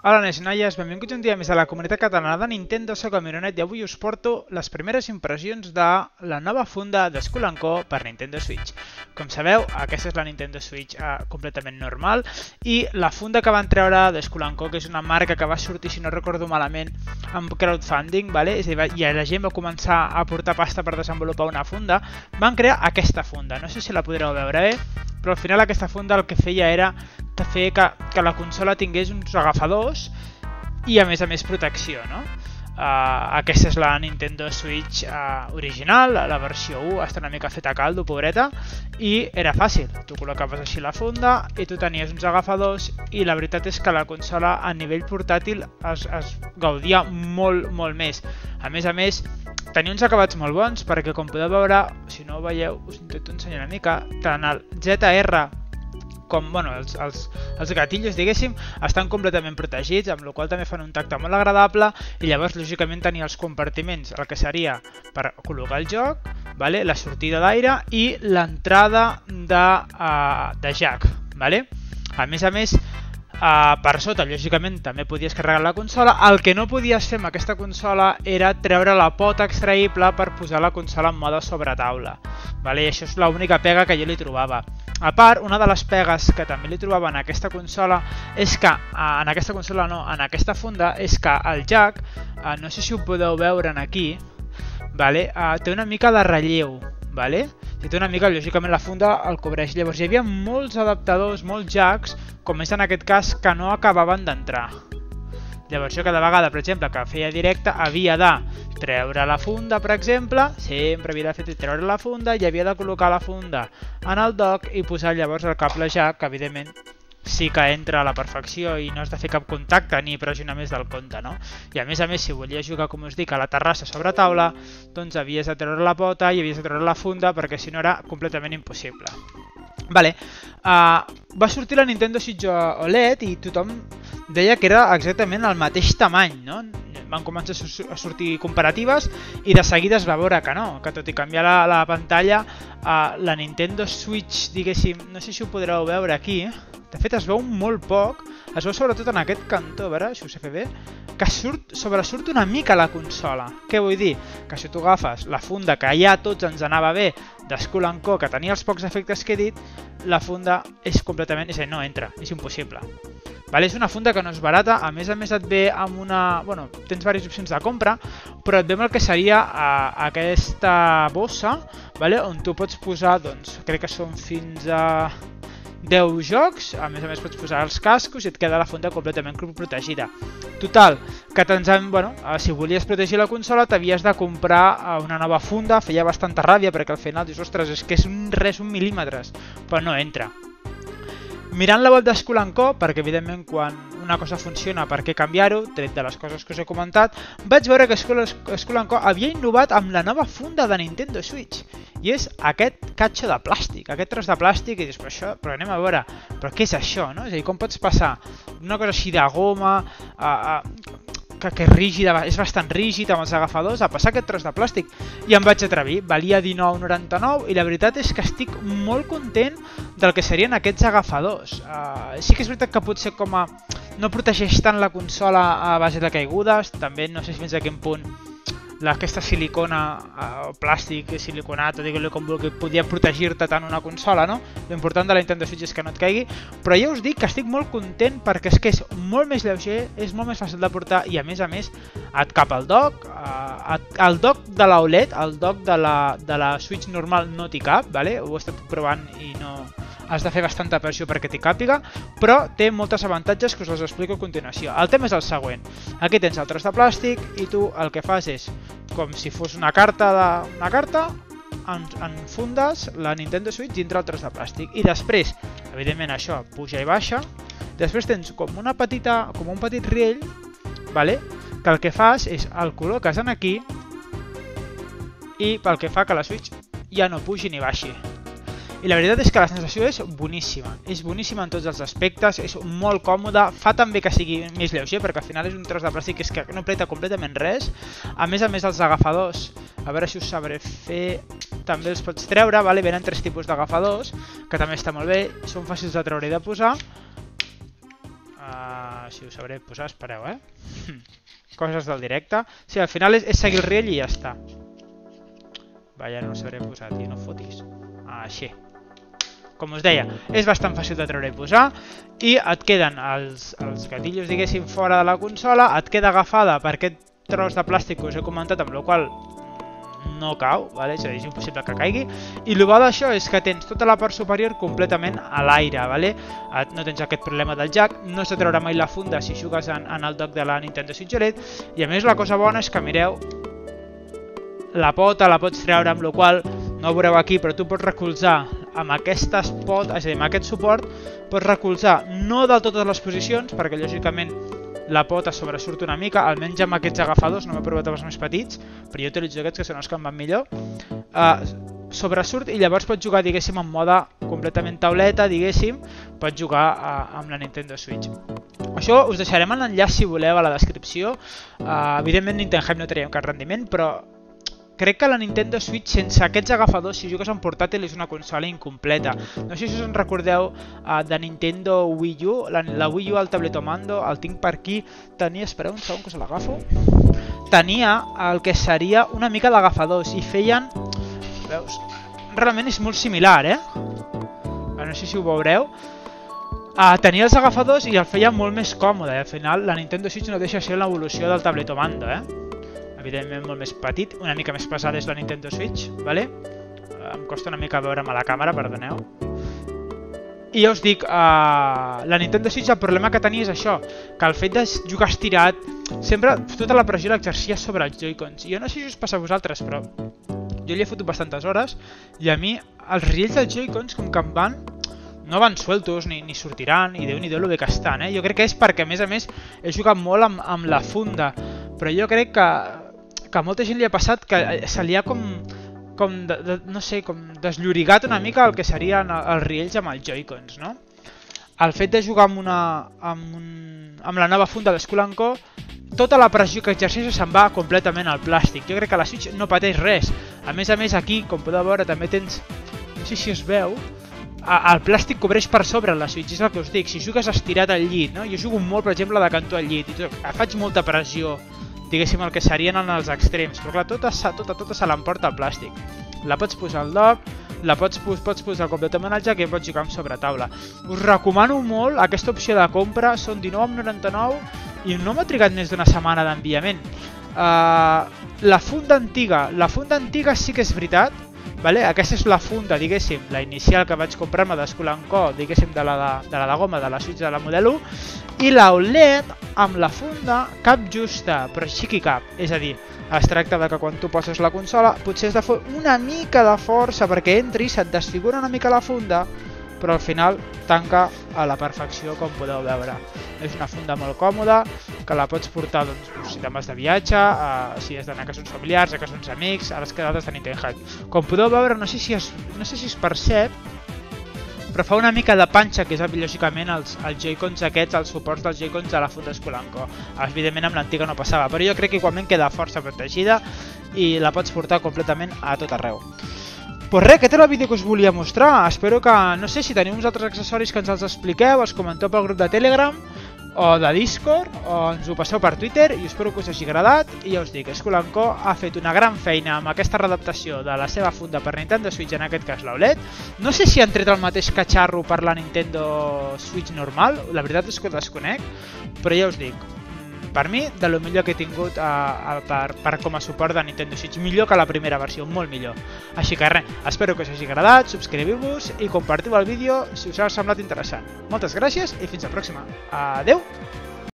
Hola, nens i noies, benvinguts un dia més a la comunitat catalana de Nintendo. Soc el Mironet i avui us porto les primeres impressions de la nova funda de Skull & Co per Nintendo Switch. Com sabeu, aquesta és la Nintendo Switch completament normal i la funda que van treure de Skull & Co, que és una marca que va sortir, si no recordo malament, amb crowdfunding, vale? És a dir, i la gent va començar a portar pasta per desenvolupar una funda, van crear aquesta funda. No sé si la podreu veure bé, però al final aquesta funda el que feia era fer que la consola tingués uns agafadors i a més protecció, no? Aquesta és la Nintendo Switch original, la versió 1, està una mica feta a caldo, pobreta, i era fàcil. Tu col·locaves així la funda i tu tenies uns agafadors i la veritat és que la consola a nivell portàtil es gaudia molt més. A més, tenia uns acabats molt bons perquè, com podeu veure, si no ho veieu, us intento ensenyar una mica, tant el ZR com, bueno, els gatillos, diguéssim, estan completament protegits, amb la qual també fan un tacte molt agradable, i llavors, lògicament, tenia els compartiments, el que seria per col·locar el joc, vale? La sortida d'aire i l'entrada de jack. Vale? A més, per sota, lògicament, també podies carregar la consola. El que no podies fer amb aquesta consola era treure la pota extraïble per posar la consola en mode sobre taula. Vale? I això és l'única pega que jo li trobava. A part, una de les pegues que també li trobava en aquesta consola és que, en aquesta funda, és que el jack, no sé si ho podeu veure aquí, vale? Té una mica de relleu, vale? I té una mica, lògicament, la funda el cobreix. Llavors hi havia molts adaptadors, molts jacks, com és en aquest cas, que no acabaven d'entrar. Llavors jo cada vegada, per exemple, que feia directe, havia de treure la funda, per exemple, sempre havia de fer treure la funda i havia de col·locar la funda en el dock i posar llavors el cable jack, que evidentment sí que entra a la perfecció i no has de fer cap contacte ni pressionar més del compte, no? I a més, si volies jugar, com us dic, a la terrassa sobre taula, doncs havies de treure la pota i havies de treure la funda perquè si no era completament impossible. Vale, va sortir la Nintendo Switch OLED i tothom deia que era exactament el mateix tamany, no? Van començar a sortir comparatives i de seguida es va veure que no, que tot i canviar la pantalla, la Nintendo Switch, diguéssim, no sé si ho podreu veure aquí, de fet es veu molt poc, es veu sobretot en aquest cantó, a veure si ho sé fer bé, que sobresurt una mica la consola. Què vull dir? Que si tu agafes la funda que ja a tots ens anava bé de Skull & Co, que tenia els pocs efectes que he dit, la funda és completament, és a dir, no entra, és impossible. Vale, és una funda que no és barata, a més et ve amb una... Bueno, tens diverses opcions de compra, però et ve amb el que seria aquesta bossa, vale, on tu pots posar, doncs, crec que són fins a 10 jocs, a més pots posar els cascos i et queda la funda completament protegida. Total, que bueno, si volies protegir la consola t'havies de comprar una nova funda, feia bastanta ràbia perquè al final dius, ostres, és que és un mil·límetres, però no entra. Mirant la web de Skull & Co, perquè evidentment quan una cosa funciona, per què canviar-ho, tret de les coses que us he comentat, vaig veure que Skull & Co havia innovat amb la nova funda de Nintendo Switch. I és aquest catxo de plàstic, aquest tros de plàstic, i dius, però anem a veure, però què és això, no? És a dir, com pots passar una cosa així de goma, que és rígida, és bastant rígid amb els agafadors, a passar aquest tros de plàstic. I em vaig atrevir, valia $19,99 i la veritat és que estic molt content del que serien aquests agafadors. Sí que és veritat que potser com a... no protegeix tant la consola a base de caigudes, també no sé fins a quin punt aquesta silicona o plàstic siliconat, o digue-li com vulgui, podia protegir-te tant una consola, no? L'important de la Nintendo Switch és que no et caigui, però ja us dic que estic molt content perquè és que és molt més lleuger, és molt més fàcil de portar i a més et cap al dock, el dock de la OLED, el dock de la Switch normal no t'hi cap, vale? Ho he estat provant i no... Has de fer bastanta pressió perquè t'hi càpiga, però té moltes avantatges que us els explico a continuació. El tema és el següent. Aquí tens el tros de plàstic i tu el que fas és, com si fos una carta, en fundes la Nintendo Switch dintre el tros de plàstic. I després, evidentment això puja i baixa, després tens com un petit riell, vale? Que el que fas és el col·loques en aquí i pel que fa que la Switch ja no pugi ni baixi. I la veritat és que la sensació és boníssima en tots els aspectes, és molt còmode, fa també que sigui més lleuger, perquè al final és un tros de plàstic que no apreta completament res. A més els agafadors, a veure si us sabré fer, també els pots treure, vale? Venen 3 tipus d'agafadors, que també està molt bé, són fàcils de treure i de posar. Si ho sabré posar, espereu, Coses del directe. Sí, al final és seguir el riell i ja està. Va, ja no ho sabré posar, tio, no fotis. Així. Com us deia, és bastant fàcil de treure i posar i et queden els gatillos, diguéssim, fora de la consola, et queda agafada per aquest tros de plàstic que us he comentat, amb el qual no cau, vale? És a dir, és impossible que caigui, i el bo d'això és que tens tota la part superior completament a l'aire, vale? No tens aquest problema del jack, no s'ha de treure mai la funda si jugues en el dock de la Nintendo Switch OLED, i a més la cosa bona és que, mireu, la pota la pots treure, amb la qual no ho veureu aquí, però tu pots recolzar amb aquestes potes, és a dir, amb aquest suport, pots recolzar no de totes les posicions, perquè lògicament la pota sobresurt una mica, almenys amb aquests agafadors, no m'he provat amb els més petits, però jo utilitzo aquests que són els que em van millor, sobresurt i llavors pots jugar, diguéssim, en mode completament tauleta, diguéssim, pots jugar amb la Nintendo Switch. Això us deixarem l'enllaç, si voleu, a la descripció. Evidentment, Nintendo no traiem cap rendiment, però crec que la Nintendo Switch, sense aquests agafadors, si jugues en portàtil, és una consola incompleta. No sé si us en recordeu de Nintendo Wii U, la Wii U al tabletomando, el tinc per aquí, tenia, espereu un segon que se l'agafo, tenia el que seria una mica d'agafadors i feien, veus, realment és molt similar, no sé si ho veureu, tenia els agafadors i el feia molt més còmode, i al final la Nintendo Switch no deixa de ser l'evolució del tabletomando, evidentment molt més petit, una mica més pesada és la Nintendo Switch, vale? Em costa una mica veure'm a la càmera, perdoneu. I ja us dic, la Nintendo Switch el problema que tenia és això, que el fet de jugar estirat, sempre tota la pressió l'exercia sobre els Joy-Cons. Jo no sé si us passa a vosaltres, però jo li he fotut bastantes hores i a mi els riells dels Joy-Cons com que em van, no van sueltos ni sortiran, i Déu-n'hi-do lo bé que estan, Jo crec que és perquè, a més, he jugat molt amb la funda, però jo crec que a molta gent li ha passat que se li ha no sé, com desllorigat una mica el que serien els riells amb els Joy-Cons, no? El fet de jugar amb la nova funda de Skull & Co, tota la pressió que exerceix se'n va completament al plàstic. Jo crec que la Switch no pateix res. A més, aquí, com podeu veure, també tens, no sé si es veu, el plàstic cobreix per sobre la Switch, és el que us dic. Si jugues estirat al llit, no? Jo jugo molt, per exemple, de canto al llit, i faig molta pressió, diguéssim, el que serien en els extrems, però clar, tota se l'emporta el plàstic. La pots posar al dock, la pots posar completament al jack i pots jugar amb sobre taula. Us recomano molt aquesta opció de compra, són $19,99 i no m'ha trigat més d'una setmana d'enviament. La funda antiga sí que és veritat, vale? Aquesta és la funda, diguéssim, la inicial que vaig comprar-me de Skull & Co, diguéssim, de la de goma de la Switch de la Model 1, i la OLED amb la funda cap justa, però sí que cap. És a dir, es tracta de que quan tu poses la consola potser has de fer una mica de força perquè entri, se't desfigura una mica la funda, però al final tanca a la perfecció, com podeu veure. És una funda molt còmoda, que la pots portar si te'n vas de viatge, si has d'anar a casa uns familiars, a casa uns amics, a les quedades de Nintendo. Com podeu veure, no sé si es percep, però fa una mica de panxa, que és lògicament els Joy-Cons aquests, els suports dels Joy-Cons de la funda Skull & Co. Evidentment amb l'antiga no passava, però jo crec que igualment queda força protegida i la pots portar completament a tot arreu. Pues res, aquest era el vídeo que us volia mostrar. Espero que, no sé, si teniu uns altres accessoris que ens els expliqueu, els comenteu pel grup de Telegram o de Discord, o ens ho passeu per Twitter, i espero que us hagi agradat. I ja us dic, Skull & Co ha fet una gran feina amb aquesta readaptació de la seva funda per Nintendo Switch, en aquest cas l'OLED. No sé si han tret el mateix catxarro per la Nintendo Switch normal, la veritat és que ho desconec, però ja us dic, per mi, de lo millor que he tingut per com a suport de Nintendo Switch, millor que la primera versió, molt millor. Així que res, espero que us hagi agradat, subscriviu-vos i compartiu el vídeo si us ha semblat interessant. Moltes gràcies i fins la pròxima. Adeu!